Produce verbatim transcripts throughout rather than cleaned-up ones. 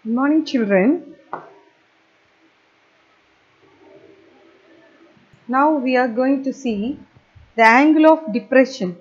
Good morning, children. Now we are going to see the angle of depression.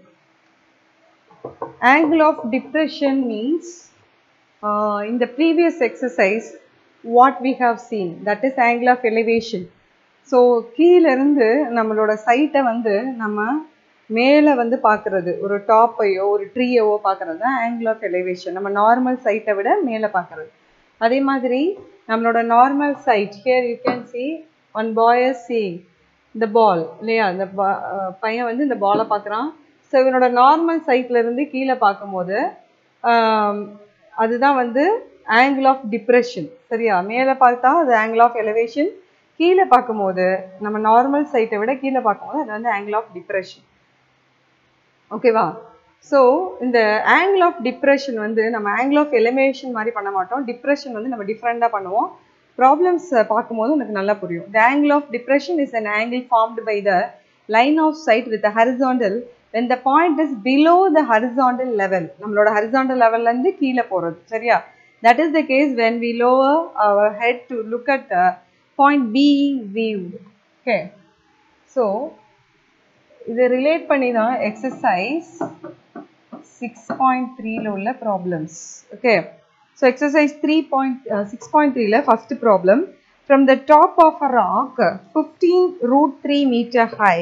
Angle of depression means uh, in the previous exercise what we have seen, that is angle of elevation. So கீழ இருந்து நம்மளோட சைட்டை வந்து நம்ம மேலே வந்து பார்க்குறது, ஒரு டாப்பையோ ஒரு ட்ரீயவோ பார்க்குறது தான் ஆங்கிள் ஆஃப் எலிவேஷன். நம்ம நார்மல் சைட்டை விட மேலே பார்க்குறது. அதே மாதிரி நம்மளோட normal sight, here you can see one boy is seeing இந்த பால் இல்லையா, இந்த பையன் வந்து இந்த பாலை பார்க்குறான். ஸோ இவனோட நார்மல் சைட்லேருந்து கீழே பார்க்கும்போது அதுதான் வந்து ஆங்கிள் ஆஃப் டிப்ரெஷன். சரியா, மேலே பார்த்தா அது ஆங்கிள் ஆஃப் எலிவேஷன், கீழே பார்க்கும்போது நம்ம நார்மல் சைட்டை விட கீழே பார்க்கும்போது அது வந்து ஆங்கிள் ஆஃப் டிப்ரெஷன். ஓகேவா? ஸோ இந்த ஆங்கிள் ஆஃப் டிப்ரெஷன் வந்து நம்ம ஆங்கிள் ஆஃப் எலிவேஷன் மாதிரி பண்ண மாட்டோம். டிப்ரெஷன் வந்து நம்ம டிஃப்ரெண்டாக பண்ணுவோம். ப்ராப்ளம்ஸ் பார்க்கும்போது எனக்கு நல்லா புரியும். The angle of depression is an angle formed by the line of sight with the horizontal when the point is below the horizontal level. நம்மளோட horizontal level இருந்து கீழே போகிறது. சரியா? That is the case when we lower our head to look at the point being viewed. Okay. So இதை relate பண்ணி தான் exercise six point த்ரீல உள்ள problems. Okay, so exercise three point six point த்ரீல first problem. From the top of a rock fifteen root three metre high,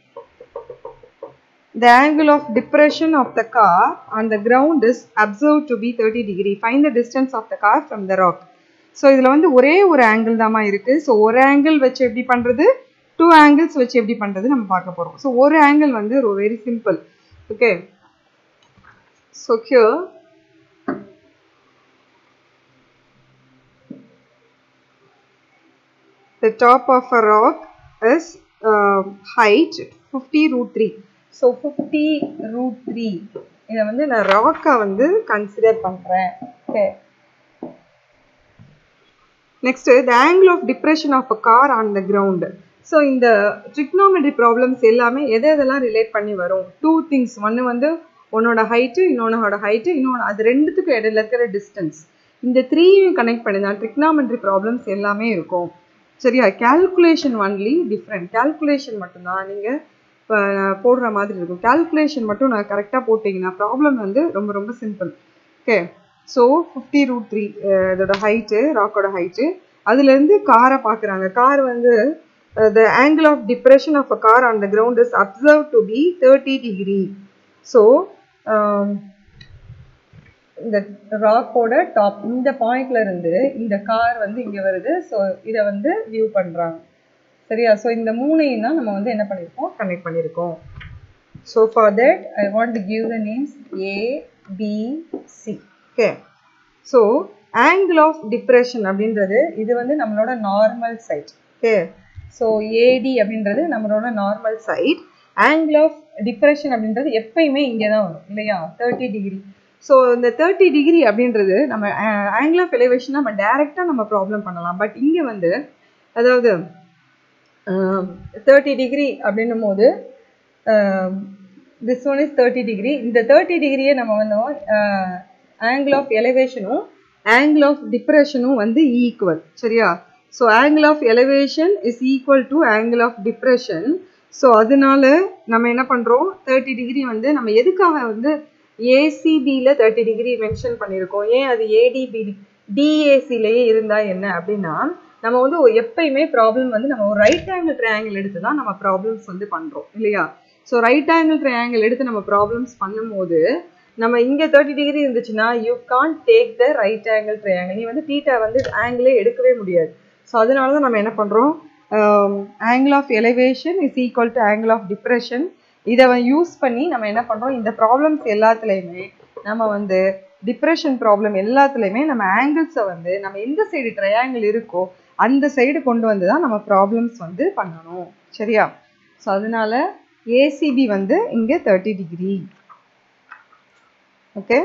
the angle of depression of the car on the ground is observed to be thirty degree. Find the distance of the car from the rock. So இதில் வந்து ஒரே ஒரு angle தாமா இருக்குது. So ஒரு angle வச்சு எப்படி பண்ணுறது, two angles வச்சு எப்படி பண்ணுறது நம்ம பார்க்க போகிறோம். ஸோ ஒரு ஆங்கிள் வந்து very simple. Okay, so here the top of a rock is uh, height fifty root three. So fifty root three இதை வந்து நான் ராக்கை வந்து கன்சிடர் பண்ணுறேன். Okay, next the angle of depression of a car on the ground. So இந்த trigonometry problems எல்லாமே எதை எதெல்லாம் ரிலேட் பண்ணி வரும், டூ திங்ஸ். ஒன்று வந்து உன்னோட ஹைட்டு, இன்னொன்னோட ஹைட்டு, இன்னொன்று அது ரெண்டுத்துக்கும் இடையில இருக்கிற டிஸ்டன்ஸ். இந்த த்ரீயும் கனெக்ட் பண்ணி தான் ட்ரிக்னாமெட்ரி ப்ராப்ளம்ஸ் எல்லாமே இருக்கும். சரியா? Calculation only different. கேல்குலேஷன் மட்டும்தான் நீங்கள் இப்போ போடுற மாதிரி இருக்கும். கேல்குலேஷன் மட்டும் நான் கரெக்டாக போட்டிங்கன்னா ப்ராப்ளம் வந்து ரொம்ப ரொம்ப simple. Okay, so fifty root three இதோட ஹைட்டு, ராக்கோட ஹைட்டு, அதுலேருந்து காரை பார்க்குறாங்க. கார் வந்து Uh, the angle of depression of a car on the ground is observed to be thirty degree. So um, இந்த ராக்கோட டாப் இந்த பாயிண்ட்ல இருந்து இந்த கார் வந்து இங்கே வருது. ஸோ இதை வந்து வியூ பண்ணுறாங்க. சரியா? ஸோ இந்த மூணையும் தான் நம்ம வந்து என்ன பண்ணியிருக்கோம், கனெக்ட் பண்ணியிருக்கோம். So for that I want to give the names A B C. Okay, so angle of depression அப்படின்றது இது வந்து நம்மளோட normal sight. Okay, so AD அப்படின்றது நம்மளோட normal sight. Angle of depression அப்படின்றது எப்பயுமே இங்கே தான் வரும் இல்லையா, தேர்ட்டி டிகிரி. ஸோ இந்த தேர்ட்டி டிகிரி அப்படின்றது நம்ம ஆங்கிள் ஆஃப் எலிவேஷன் நம்ம டைரெக்டாக நம்ம ப்ராப்ளம் பண்ணலாம். பட் இங்கே வந்து அதாவது தேர்ட்டி டிகிரி அப்படின்னும் போது this one is thirty degree. இந்த தேர்ட்டி டிகிரியை நம்ம வந்து ஆங்கிள் ஆஃப் எலிவேஷனும் ஆங்கிள் ஆஃப் டிப்ரெஷனும் வந்து ஈக்குவல். சரியா? So angle of elevation is equal to angle of depression. So அதனால நம்ம என்ன பண்ணுறோம், தேர்ட்டி டிகிரி வந்து நம்ம எதுக்காக வந்து ஏசிபியில் தேர்ட்டி டிகிரி மென்ஷன் பண்ணியிருக்கோம், ஏன் அது ஏடிபி டிஏசிலேயே இருந்தால் என்ன அப்படின்னா, நம்ம வந்து எப்பயுமே ப்ராப்ளம் வந்து நம்ம ஒரு ரைட் ஆங்கிள் ட்ரையாங்கிள் எடுத்து தான் நம்ம ப்ராப்ளம்ஸ் வந்து பண்ணுறோம் இல்லையா. ஸோ ரைட் ஆங்கிள் ட்ரையாங்கிள் எடுத்து நம்ம ப்ராப்ளம்ஸ் பண்ணும்போது நம்ம இங்கே தேர்ட்டி டிகிரி இருந்துச்சுன்னா you can't take the right angle triangle. நீ வந்து தீட்டா வந்து ஆங்கிளே எடுக்கவே முடியாது. ஸோ அதனால தான் நம்ம என்ன பண்ணுறோம், angle of elevation is equal to angle of depression. இதை யூஸ் பண்ணி நம்ம என்ன பண்ணுறோம், இந்த ப்ராப்ளம்ஸ் எல்லாத்துலேயுமே நம்ம வந்து டிப்ரெஷன் ப்ராப்ளம் எல்லாத்துலேயுமே நம்ம ஆங்கிள்ஸை வந்து நம்ம எந்த சைடு ட்ரையாங்கிள் இருக்கோ அந்த சைடு கொண்டு வந்து தான் நம்ம ப்ராப்ளம்ஸ் வந்து பண்ணணும். சரியா? ஸோ அதனால ஏசிபி வந்து இங்கே தேர்ட்டி டிகிரி. ஓகே,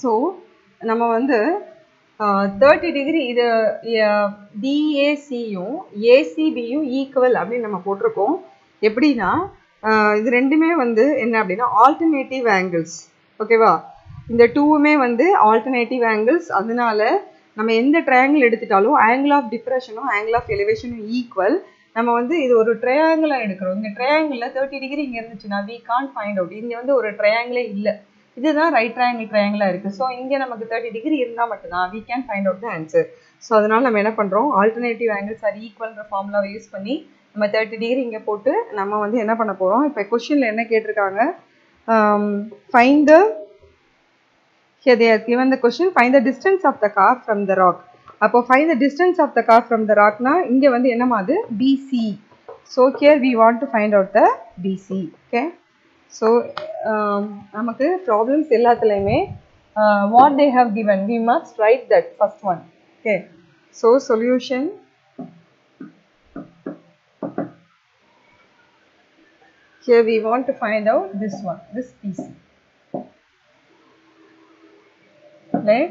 ஸோ நம்ம வந்து தேர்ட்டி டிகிரி இது டிஏசியும் ஏசிபியும் ஈக்குவல் அப்படின்னு நம்ம போட்டிருக்கோம். எப்படின்னா இது ரெண்டுமே வந்து என்ன அப்படின்னா ஆல்டர்னேட்டிவ் ஆங்கிள்ஸ். ஓகேவா, இந்த டூவுமே வந்து ஆல்டர்னேட்டிவ் ஆங்கிள்ஸ். அதனால நம்ம எந்த ட்ரையாங்கிள் எடுத்துட்டாலும் ஆங்கிள் ஆஃப் டிப்ரெஷனும் ஆங்கிள் ஆஃப் எலிவேஷனும் ஈக்குவல். நம்ம வந்து இது ஒரு ட்ரையாங்கிளாக எடுக்கிறோம். இந்த ட்ரையாங்கிளில் தேர்ட்டி டிகிரி இங்கே இருந்துச்சுன்னா வி கான்ட் ஃபைண்ட் அவுட். இங்கே வந்து ஒரு ட்ரையாங்கிளே இல்லை, இதுதான் ரைட் ட்ரையாங்கிள் ட்ரையாங்கிளாக இருக்குது. ஸோ இங்கே நமக்கு தேர்ட்டி டிகிரி இருந்தால் மட்டும்தான் we can find out the answer. So அதனால் நம்ம என்ன பண்ணுறோம், ஆல்டர்னேட்டிவ் ஆங்கிள்ஸ் ஆர் ஈக்குவல்ன்ற ஃபார்முலாவை யூஸ் பண்ணி நம்ம தேர்ட்டி டிகிரி இங்கே போட்டு நம்ம வந்து என்ன பண்ண போகிறோம். இப்போ கொஸ்டினில் என்ன கேட்டிருக்காங்க, find the here they are given the question, find the distance of the car from the rock. அப்போ find the distance of the car from the rock னா இங்கே வந்து என்னமா அது B C. So here we want to find out the B C. Okay, so um, நமக்கு problems எல்லாத்துலையுமே uh, what they have given we must write that first one. Okay, so solution here we want to find out this one, this B C. Let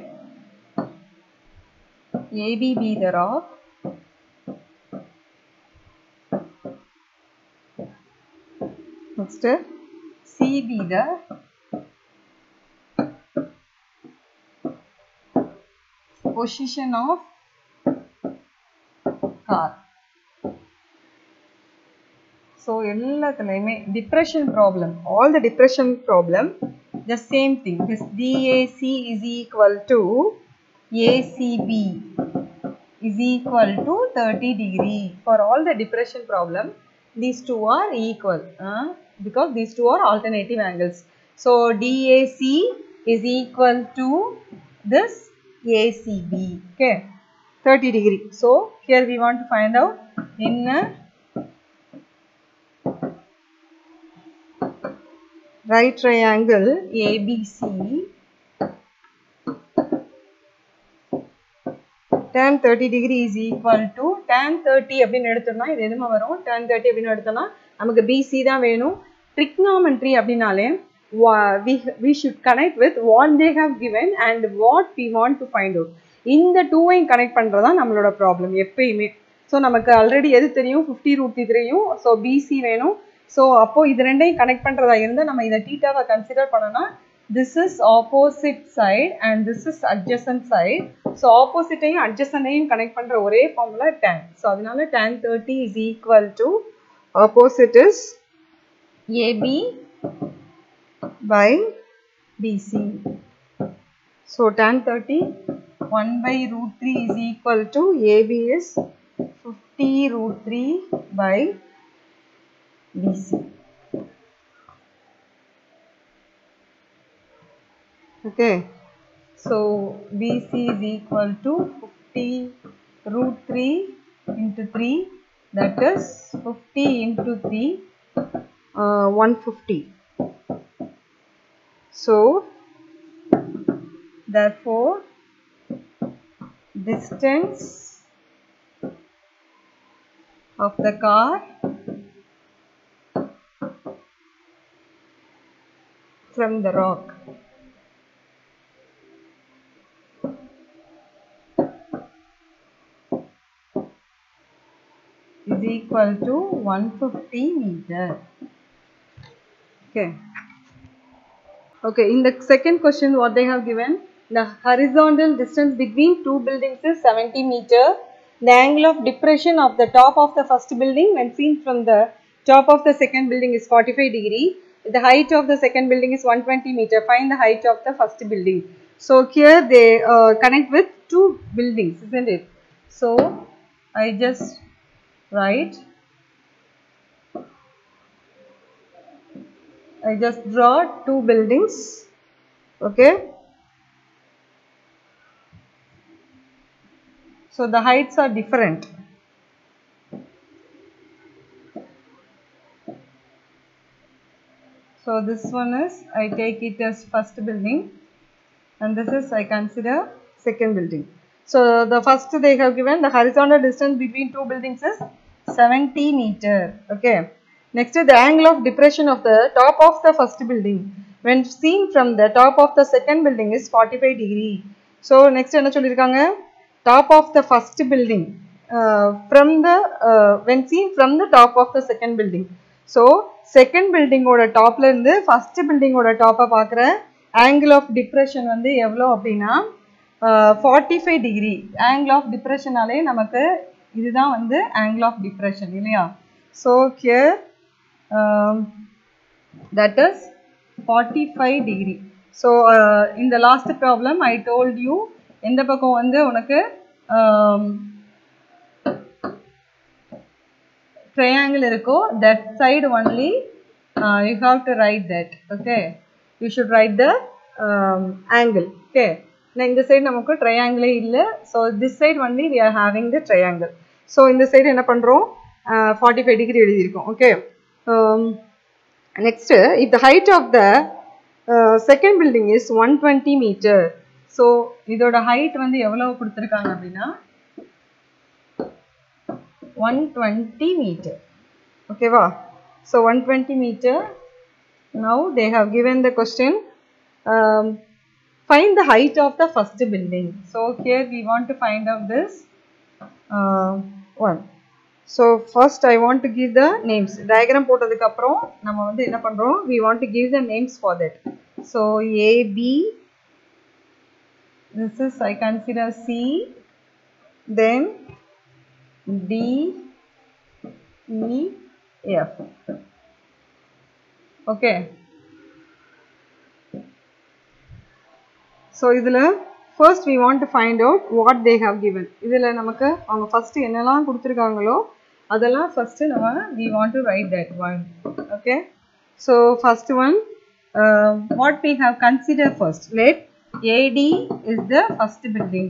A B be the rock, next C be the position of car. So எல்லாத்துலயுமே depression problem, all the depression problem the same thing. This D A C is equal to A C B is equal to thirty degree. For all the depression problem, these two are equal uh, because these two are alternative angles. So D A C is equal to this A C B. Okay, thirty degree. So here we want to find out in a right triangle A B C, tan thirty degree is equal to tan thirty அப்படின்னு எடுத்தோம்னா இது எதுமா வரும், tan thirty அப்படின்னு எடுத்தோம்னா நமக்கு B C தான் வேணும். trigonometry அப்படினாலே we we should connect with what they have given and what we want to find out. இந்த டூவையும் கனெக்ட் பண்றதா நம்மளோட ப்ராப்ளம் எப்பயுமே. ஸோ நமக்கு ஆல்ரெடி எது தெரியும், ஃபிஃப்டி ரூட் த்ரீ தெரியும். ஸோ B C வேணும். ஸோ அப்போ இது ரெண்டையும் கனெக்ட் பண்றதா இருந்தால் நம்ம இதை டீட்டாவை கன்சிடர் பண்ணோம்னா this is opposite side and this is adjacent side. So opposite ஐயும் adjacent ஐயும் கனெக்ட் பண்ற ஒரே ஃபார்முலா tan. So அதனால tan thirty is equal to opposite is A B by B C. So tan thirty one by root three is equal to A B is fifty root three by B C. Okay, so B C is equal to fifty root three into three, that is fifty into three, uh, one hundred fifty. So therefore distance of the car from the rock is equal to one hundred fifty meter. Okay. Okay, in the second question what they have given, the horizontal distance between two buildings is seventy meter. The angle of depression of the top of the first building when seen from the top of the second building is forty-five degree. The height of the second building is one hundred twenty meter. Find the height of the first building. So here they uh, connect with two buildings, isn't it? So I just write, I just draw two buildings. Okay, so the heights are different. So this one is, I take it as first building and this is I consider second building. So the first they have given the horizontal distance between two buildings is seventy meter. Okay, next is the angle of depression of the top of the first building. when seen from the top of the second building is forty-five degree. So next என்ன சொல்லிருக்காங்க, top of the first building uh, from the uh, when seen from the top of the second building. So second building ஓட topல இருந்து first building ஓட top பார்க்குற angle of depression வந்து எவ்வளோ அப்படின்னா forty-five degree. angle of depression ஆலே நமக்கு இதுதான் வந்து angle of depression இல்லையா. So here um, that is forty-five degree. So uh, in the last problem I told you இந்த பக்கம் வந்து உனக்கு um, triangle இருக்கோ, that side only uh, you have to write that. Okay, you should write the um, angle. Okay, in this side நமக்கு triangle இல்ல, so this side only we are having the triangle. So in this side என்ன பண்றோம், uh, forty-five degree எழுதியிருக்கோம். Okay, um, next if the height of the uh, second building is one hundred twenty meter. So இதோட height வந்து எவ்வளவு கொடுத்திருக்காங்க அப்படின்னா one hundred twenty meter. Okay va, so one hundred twenty meter. Now they have given the question, um, find the height of the first building. So here we want to find out this uh, one. So first I want to give the names. Diagram போட்டதுக்கு அப்புறம் நம்ம வந்து என்ன பண்றோம், we want to give the names for that. So A B, this is I consider C, then D E F. Okay, so இதுல first we want to find out what they have given. இதுல நமக்கு அவங்க first என்னெல்லாம் கொடுத்திருக்காங்களோ அதெல்லாம் first நம்ம we want to write that one. Okay, so first one uh, what we have considered first, let A D is the first building.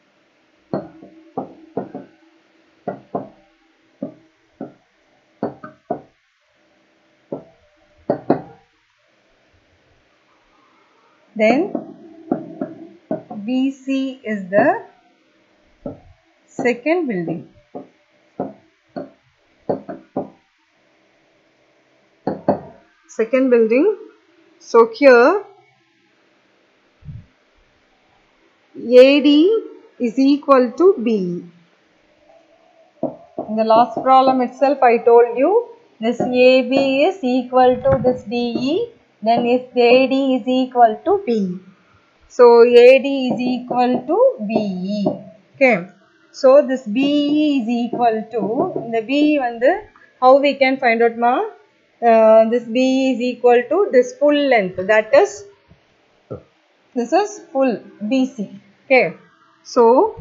Then B C is the second building. Second building. So here A D is equal to B. In the last problem itself I told you this A B is equal to this D E, then if A D is equal to B. So A D is equal to B E. Okay, so this B E is equal to, the B E வந்து how we can find out ma, uh, this B E is equal to this full length, that is this is full B C. Okay, so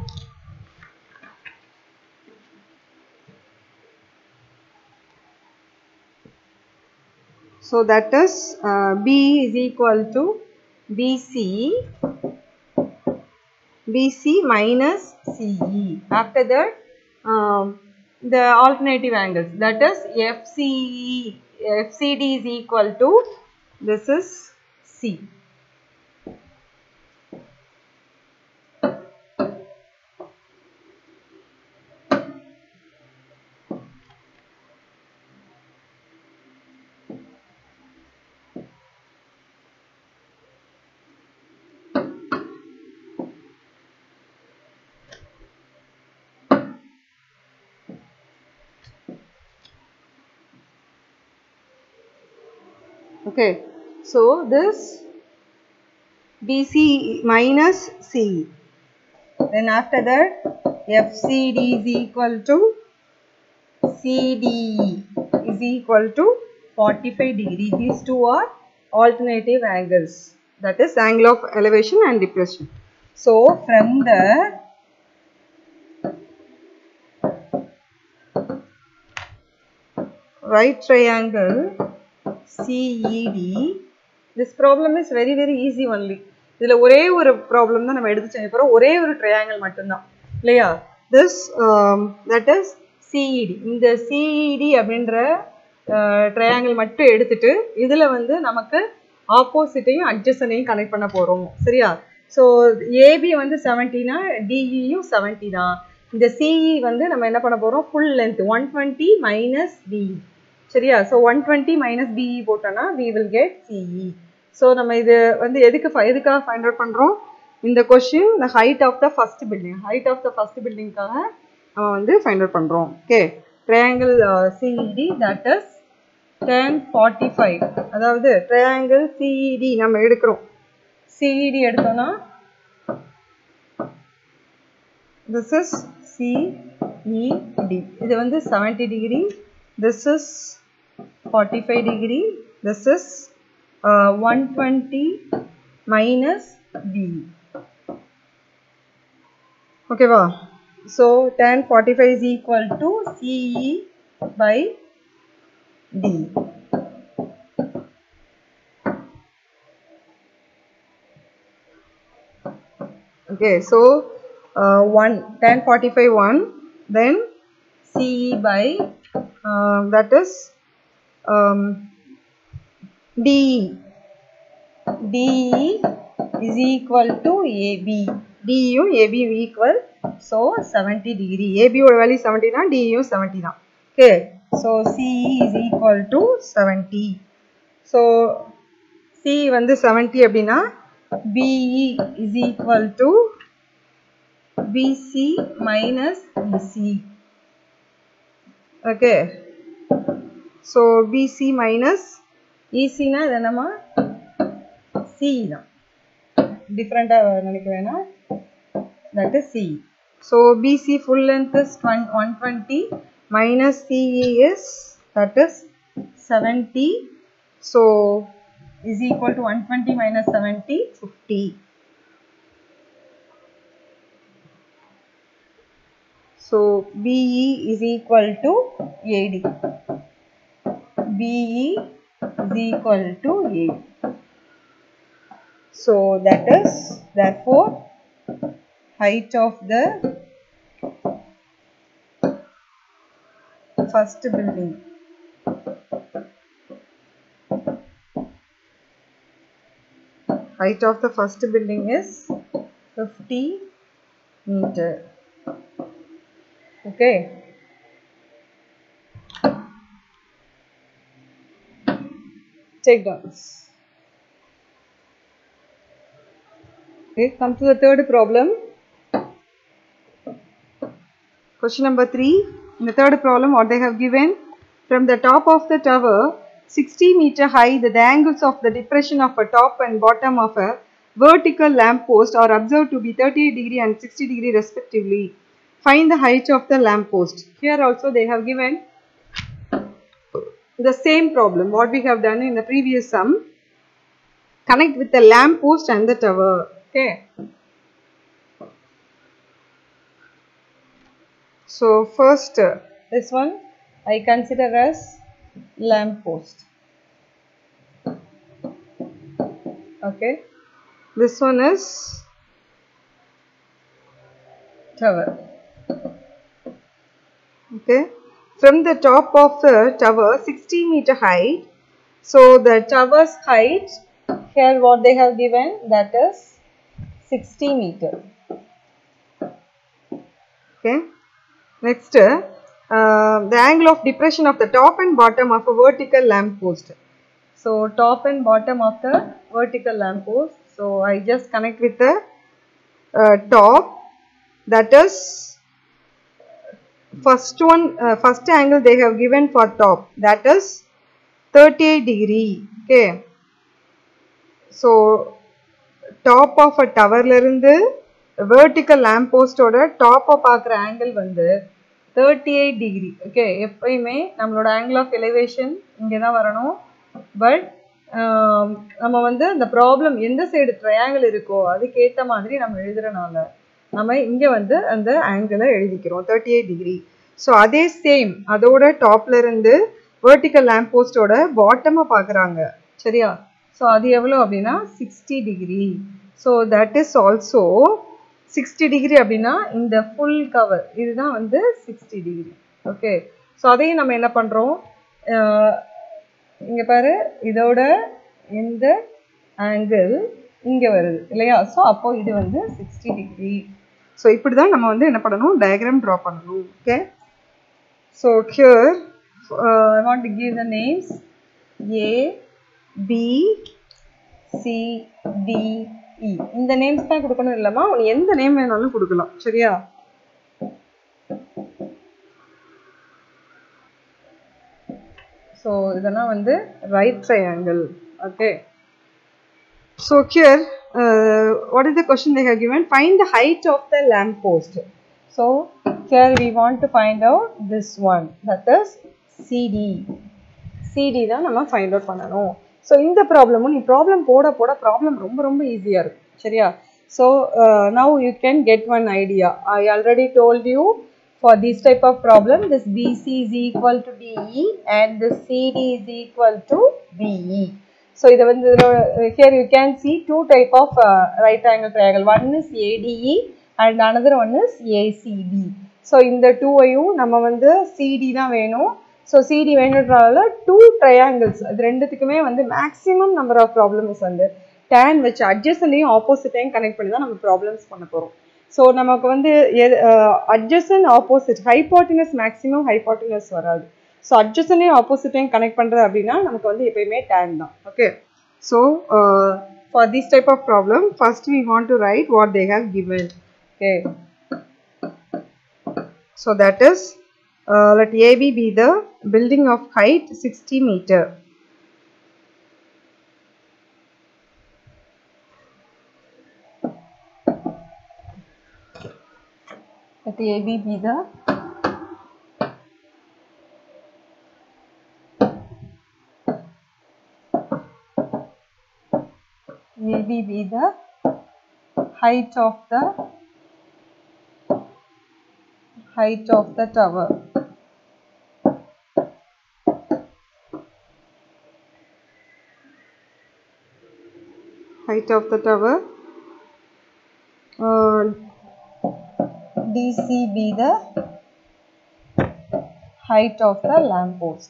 so that is uh, B is equal to B C, B C minus C E. After that um, the alternative angles, that is F C E, F C D is equal to, this is C. Okay, so this B C minus C, then after that F C D is equal to C D E is equal to forty-five degree. These two are alternative angles, that is angle of elevation and depression. So from the right triangle C E D, this problem is very very easy only. இதில் ஒரே ஒரு problem தான் நம்ம எடுத்து செய்ய போகிறோம், ஒரே ஒரு ட்ரையாங்கிள் மட்டும்தான் இல்லையா. This that is CED. இந்த சிஇடி அப்படின்ற ட்ரையாங்கிள் மட்டும் எடுத்துட்டு இதில் வந்து நமக்கு ஆப்போசிட்டையும் அட்ஜசனையும் கனெக்ட் பண்ண போகிறோம் சரியா. ஸோ ஏபி வந்து செவன்ட்டினா டிஇயும் செவன்ட்டி தான். இந்த சிஇ வந்து நம்ம என்ன பண்ண போகிறோம், full length one twenty minus DE சரியா. So one twenty minus DE போட்டோன்னா we will get CE. So நம்ம இது வந்து எதுக்கு எதுக்காக ஃபைண்ட் அவுட் பண்ணுறோம்? இந்த question the height of the first building height of the first buildingக்காக நம்ம வந்து ஃபைண்ட் அவுட் பண்ணுறோம். Okay, triangle CED that is tan forty-five, அதாவது ட்ரையாங்கிள் சிஇடி நம்ம எடுக்கிறோம். சிஇடி எடுத்தோம்னா this is C E D, இது வந்து seventy degree, this is forty-five degree, this is uh, one twenty minus B. Okay va? So tan forty-five is equal to C E by D. Okay, so uh, one tan forty-five one, then C E by uh, that is um, D E. D E is equal to A B. D E um A B equal, so seventy degree. A B oda value seventy na, D E um seventy na. Okay, so C E is equal to seventy. So C வந்து seventy அப்படினா B E is equal to B C minus E C. Okay, so B C minus E C na இது என்னமா C தான், டிஃபரெண்டா நினைக்க வேணாம், that is C. So B C full length is one twenty minus C E is that is seventy, so is equal to one twenty minus seventy, fifty. So B E is equal to A D. B E is equal to A D. So that is therefore height of the first building. Height of the first building is fifty meter. Okay. Take downs. Okay, come to the third problem. Question number three. In the third problem, what they have given, from the top of the tower, sixty meter high, the, the angles of the depression of a top and bottom of a vertical lamp post are observed to be thirty-eight degree and sixty degree respectively. Find the height of the lamp post. Here also they have given the same problem what we have done in the previous sum. Connect with the lamp post and the tower. Okay. So first uh, this one I consider as lamp post. Okay. This one is tower. Okay. From the top of the tower, sixty meter height. So the tower's height here what they have given, that is sixty meter. Okay. Next, uh, the angle of depression of the top and bottom of a vertical lamp post. So top and bottom of the vertical lamp post. So I just connect with the uh, top, that is first one, uh, first angle they have given for top, that is thirty-eight degree. Okay. So top of a tower la irundhu vertical lamp post oda top of paakra angle வந்து thirty-eight degree. Okay, எப்பயுமே நம்மளோட angle of elevation இங்க தான் வரணும். But நம்ம வந்து அந்த problem எந்த சைடு ட்ரையாங்கிள் இருக்கோ அதுக்கு ஏற்ற மாதிரி நம்ம எழுதுறனால நம்ம இங்க வந்து அந்த ஆங்கிளை எழுதிக்கிறோம் thirty-eight degree. ஸோ அதே சேம் அதோட டாப்ல இருந்து வெர்டிக்கல் லேம்ப் போஸ்டோட பாட்டமை பார்க்குறாங்க, சரியா? ஸோ அது எவ்வளோ அப்படின்னா sixty degree. So that is also sixty degree அப்படின்னா இந்த ஃபுல் கவர் இதுதான் வந்து sixty degree. ஓகே, ஸோ அதையும் நம்ம என்ன பண்ணுறோம், இங்கே பாரு இதோட இந்த ஆங்கிள் இங்கே வருது இல்லையா? ஸோ அப்போ இது வந்து sixty degree. ஸோ இப்படி தான் நம்ம வந்து என்ன பண்ணணும், டயக்ராம் ட்ரா பண்ணணும். Okay, so here I want to give the names A, B, C D E இந்த நேம்ஸ் தான் கொடுக்கணும் இல்லமா நீ எந்த நேம் வேணாலும் கொடுக்கலாம் சரியா so இதெல்லாம் வந்து right triangle okay so here uh, what is the question they have given find the height of the lamp post so here we want to find out this one that is C D C D தான் நம்ம find out பண்ணனும் so இந்த ப்ராப்ளமும் நீ problem போட போட problem ரொம்ப ரொம்ப ஈஸியா இருக்கும் சரியா so uh, now you can get one idea I already told you for this type of problem this B C is equal to D E and this C D is equal to B E so இத வந்து here you can see two type of uh, right angle triangle one is A D E and another one is A C B so இந்த two ஐயும் நம்ம வந்து C D தான் வேணும் so C D வேணும்ன்றதால two triangles இது ரெண்டுத்துக்குமே வந்து maximum number of problems வந்து tan வச்சு adjacentையும் oppositeையும் connect பண்ணி தான் நம்ம problems பண்ண போறோம் so நமக்கு வந்து adjacent opposite hypotenuse maximum hypotenuse வராது so adjacentையும் oppositeையும் connect பண்றது அப்படினா நமக்கு வந்து எப்பவுமே tan தான் okay so uh, for this type of problem first we want to write what they have given okay so that is uh, let A B be the building of height sixty meter let A B be the A B be the height of the height of the tower height of the tower uh, D C be the height of the lamp post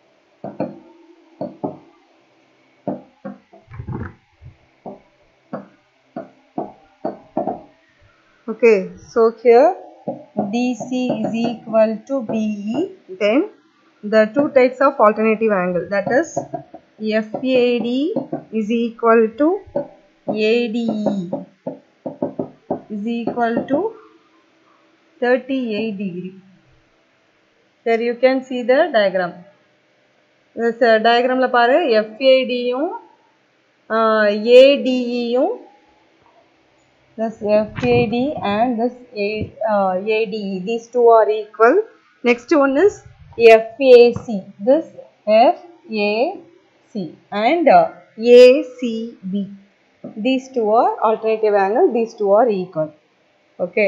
okay so here D C is equal to B E then the two types of alternative angle that is F A D is equal to A D E is equal to thirty-eight degree there you can see the diagram this uh, diagram la paru F A D யும் uh, A D E யும் this F A D and this A, uh, A D E these two are equal next one is F A C this F A C and uh, A C B these two are alternative angle these two are equal okay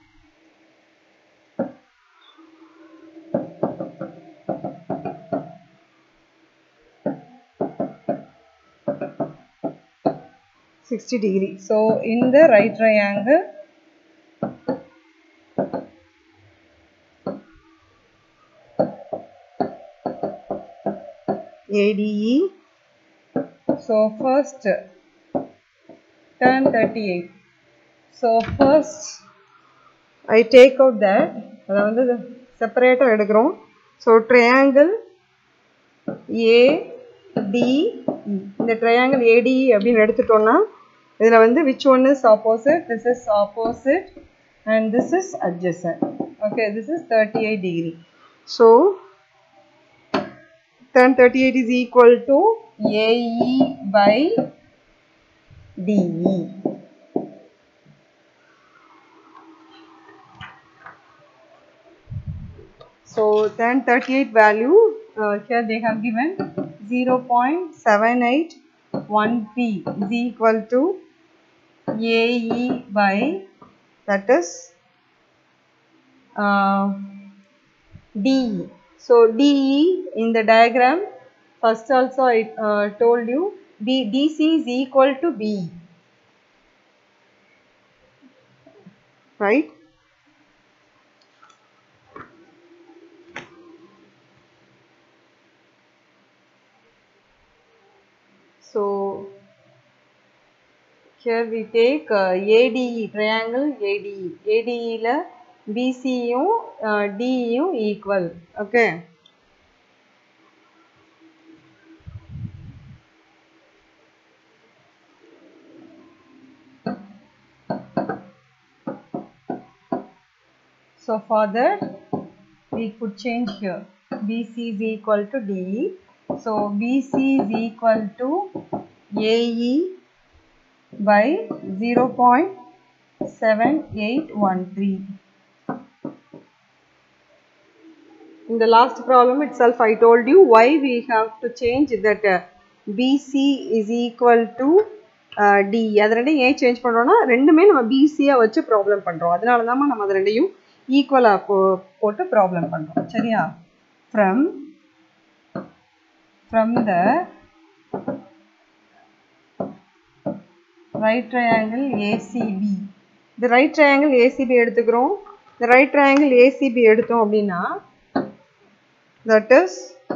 sixty degree so in the right triangle A D E so first tan thirty-eight so first I take out that அதாவது செப்பரேட்டா எடுக்கிறோம் so triangle A D E இந்த triangle A D E அப்படினு எடுத்துட்டோம்னா இதுல வந்து which one is opposite this is opposite and this is adjacent okay this is thirty-eight degree so tan thirty-eight is equal to A E by D E so tan thirty-eight value uh, here they have given zero point seven eight one P is equal to A E by that is uh, D E so D E in the diagram first also I uh, told you B D C is equal to B right so here we take uh, A D E triangle A D E A D E la B C யும் uh, D E யும் equal okay So for that we could change here. B C is equal to D E. So B C is equal to A E by zero point seven eight one three. In the last problem itself, I told you why we have to change that uh, B C is equal to uh, D. அது ரெண்டையும் ஏன் change பண்ணுறோம்னா ரெண்டுமே நம்ம பிசியாக வச்சு problem பண்ணுறோம். அதனால தான் நம்ம அது ரெண்டையும் ஈக்குவலாக போ போட்டு ப்ராப்ளம் பண்ணுறோம். சரியா? From from the right triangle A C B. The right triangle A C B எடுத்துக்கிறோம். The right triangle A C B எடுத்தோம் அப்படின்னா that is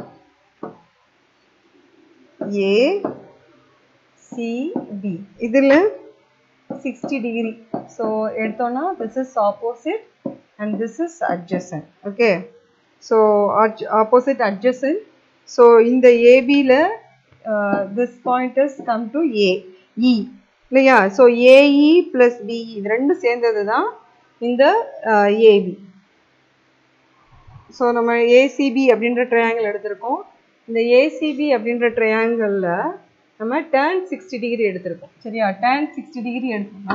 A C B. இதில் sixty degree. So எடுத்தோம்னா this is opposite and this is adjacent. Okay. So opposite adjacent. So in the A B la uh, this point is come to A E. இல்லையா? So A E plus B E இது ரெண்டு சேர்ந்தது தான் இந்த uh, A B. So நம்ம A C B அப்படின்ற triangle எடுத்திருக்கோம். இந்த A C B அப்படின்ற ட்ரையாங்கிளில் நம்ம tan sixty degree எடுத்திருக்கோம். சரியா? tan sixty degree எடுத்தோம்னா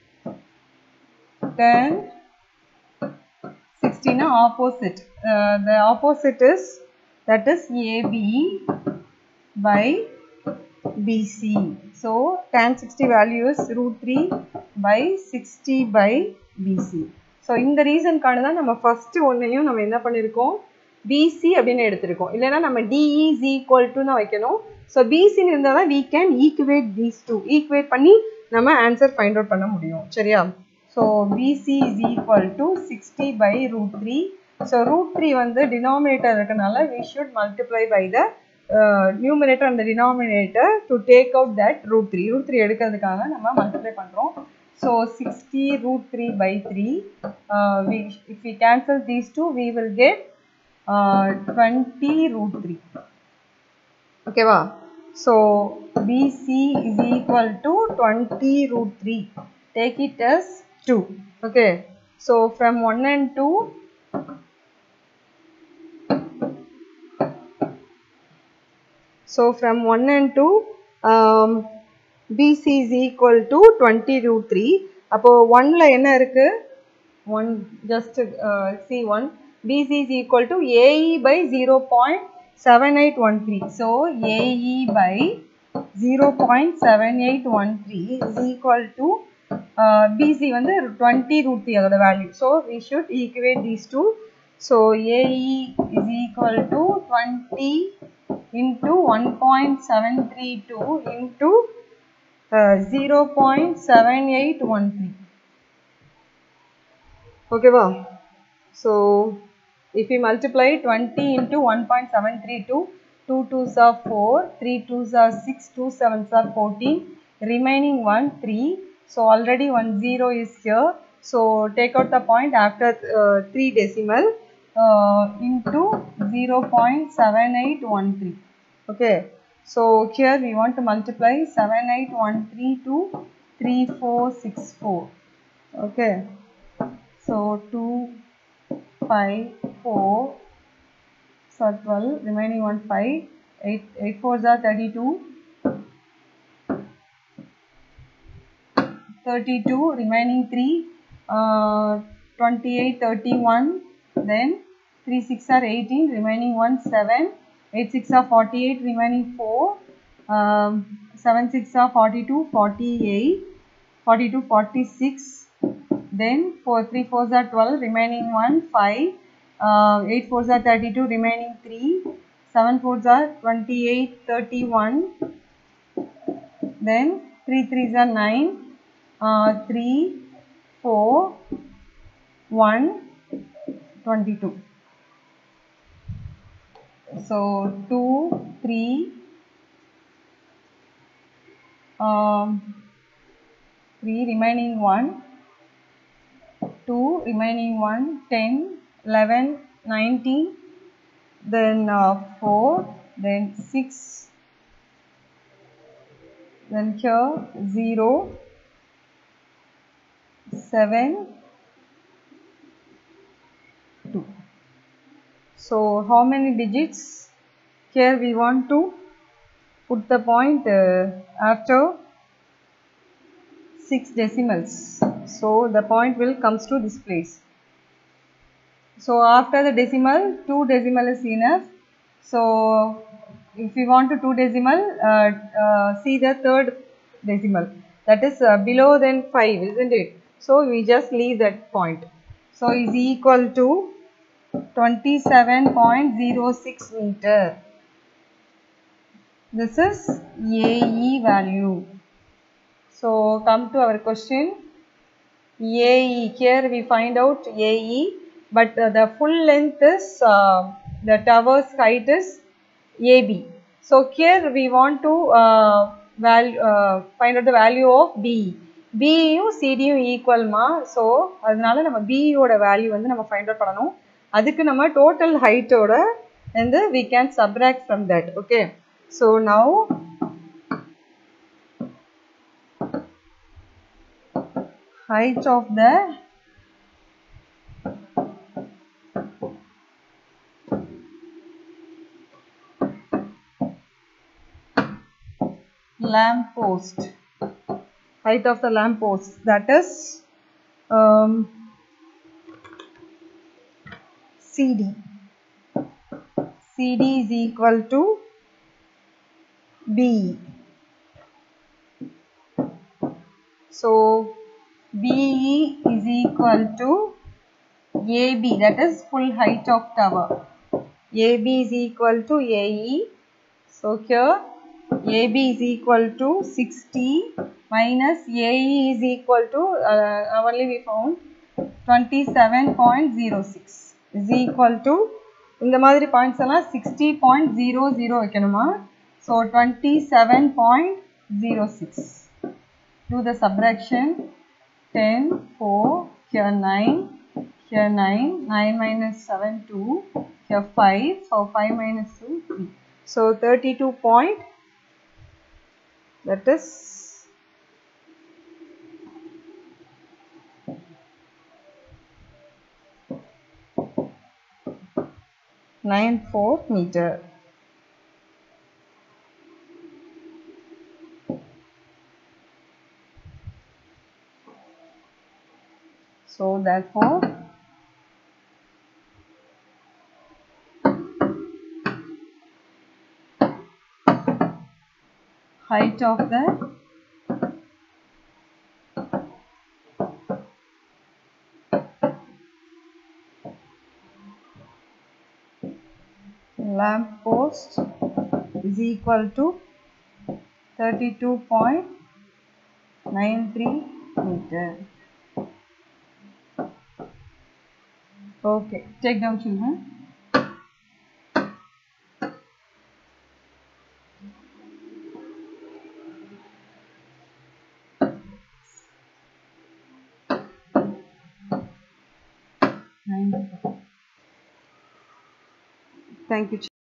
tan sixty na opposite. Uh, the opposite is that is A B by B C. So tan sixty value is root three by sixty by B C. So இந்த ரீசன்கான தான் நம்ம first ஒன்னையும் நம்ம என்ன பண்ணியிருக்கோம், B C அப்படின்னு எடுத்திருக்கோம். இல்லைன்னா நம்ம D E is equal to தான் வைக்கணும். ஸோ B C இருந்தால் தான் we can equate these two. equate பண்ணி நம்ம ஆன்சர் ஃபைண்ட் அவுட் பண்ண முடியும். சரியா? So B C is equal to sixty by root three. So root three வந்து denominator இருக்கனால we should multiply by the uh, numerator and the denominator to take out that root three. root three எடுக்கிறதுக்காக நம்ம multiply பண்ணுறோம். So sixty root three by three. Uh, we, if we cancel these two, we will get uh, twenty root three. Okay, wow. So B C is equal to twenty root three. Take it as two. Okay. So from one and two, so from one and two, um, B C is equal to twenty root three. அப்போ one ல என்ன இருக்கு? one just uh, see one. B C is equal to A E by zero point seven eight one three. So A E by zero point seven eight one three is equal to uh, B C வந்து twenty root three அதோட value. So we should equate these two. So A E is equal to twenty into one point seven three two into uh, zero point seven eight one three. Okay, wow. So if we multiply twenty into one point seven three two, two twos are four, three twos are six, two sevens are fourteen, remaining one three. So already one zero is here. So take out the point after uh, three decimal uh, into zero point seven eight one three. Okay. So here we want to multiply seven eight one three to three four six four. Okay. So two, five, four, so twelve, remaining one five, eight, eight fours are thirty-two, thirty-two, remaining three, uh, twenty-eight, thirty-one, then three six are eighteen, remaining one seven, eight six are forty-eight, remaining four, um, seven six are forty-two, forty-eight, forty-two, forty-six, then four three fours are twelve, remaining one five, uh, eight fours are thirty-two, remaining three, seven fours are twenty-eight, thirty-one, then three threes are nine, uh, three, four, one, twenty-two. So two, three, um, three, remaining one, two, remaining one, ten, eleven, nineteen, then uh, four, then six, then here zero, seven, So how many digits? Here we want to put the point uh, after six decimals, so the point will comes to this place. So after the decimal, two decimal is enough. So if we want to two decimal, uh, uh, see the third decimal, that is uh, below than five, isn't it? So we just leave that point. So is equal to twenty-seven point zero six meter. This is A E value. So come to our question. A E, here we find out A E, but uh, the full length is, uh, the tower's height is A B. So here we want to uh, value, uh, find out the value of B. B யும் C D யும் equal மா. So அதனால நம்ம B ஓட value வந்து நம்ம find out பண்ணணும். அதுக்கு நம்ம total height ஓட and we can subtract from that. Okay. So now height of the lamp post, height of the lamp post, that is um, C D. C D is equal to B. So B E is equal to A B, that is full height of tower. A B is equal to A E. So here A B is equal to sixty minus A E is equal to, uh, only we found twenty-seven point zero six is equal to, இந்த மாதிரி points எல்லாம் sixty point zero zero வைக்கணுமா. So twenty-seven point zero six. Do the subtraction. ten, four, here nine, here nine, nine minus seven, two, here five, so five minus two, three. So thirty-two point, that is nine four meter. So therefore height of the lamp post is equal to thirty-two point nine three meter. Okay, take down children. Thank you.